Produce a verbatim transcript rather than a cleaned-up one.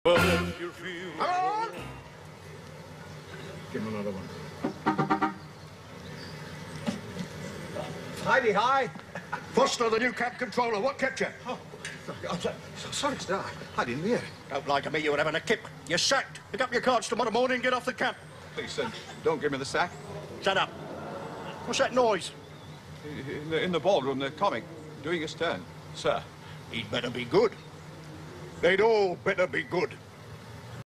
But if you feel... Come on! Give him another one. Heidi, hi. Foster, the new camp controller. What kept you? Oh, I'm so, so sorry, sir. I didn't hear. Don't lie to me. You were having a kip. You're sacked. Pick up your cards tomorrow morning and get off the camp. Please, sir, don't give me the sack. Shut up. What's that noise? In the, in the ballroom, they're coming, doing his turn. Sir, he'd better be good. They'd all better be good.